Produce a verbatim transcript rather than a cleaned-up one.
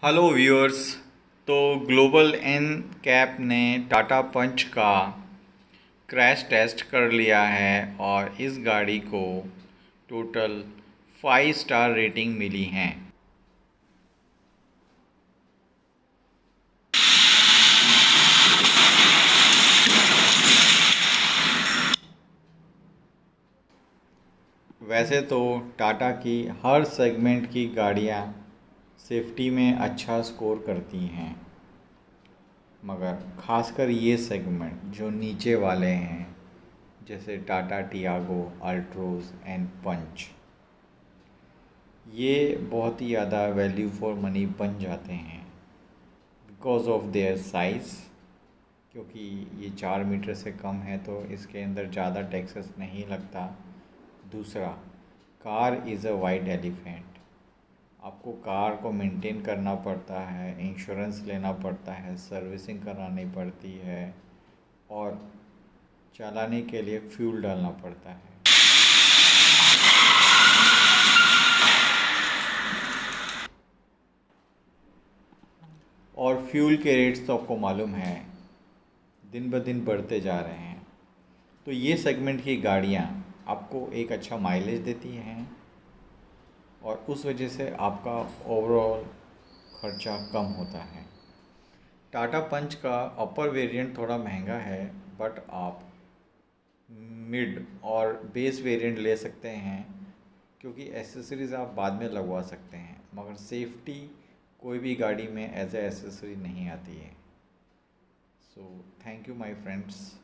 Hello viewers. तो global N cap ने टाटा पंच का क्रैश टेस्ट कर लिया है और इस गाड़ी को टोटल फाइव स्टार रेटिंग मिली हैं। वैसे तो टाटा की हर सेगमेंट की गाड़ियाँ सेफ्टी में अच्छा स्कोर करती हैं, मगर खासकर ये सेगमेंट जो नीचे वाले हैं जैसे Tata Tiago, Altroz and Punch, ये बहुत ही ज़्यादा वैल्यू फॉर मनी बन जाते हैं बिकॉज ऑफ देयर साइज़। क्योंकि ये चार मीटर से कम है तो इसके अंदर ज़्यादा टैक्सेस नहीं लगता। दूसरा, car is a white elephant. आपको कार को मेंटेन करना पड़ता है, इंश्योरेंस लेना पड़ता है, सर्विसिंग करानी पड़ती है और चलाने के लिए फ्यूल डालना पड़ता है। और फ्यूल के रेट्स तो आपको मालूम है दिन ब दिन बढ़ते जा रहे हैं। तो ये सेगमेंट की गाड़ियाँ आपको एक अच्छा माइलेज देती हैं और उस वजह से आपका ओवरऑल खर्चा कम होता है। टाटा पंच का अपर वेरिएंट थोड़ा महंगा है, बट आप मिड और बेस वेरिएंट ले सकते हैं क्योंकि एसेसरीज़ आप बाद में लगवा सकते हैं, मगर सेफ्टी कोई भी गाड़ी में एज ए एसेसरी नहीं आती है। So thank you my friends.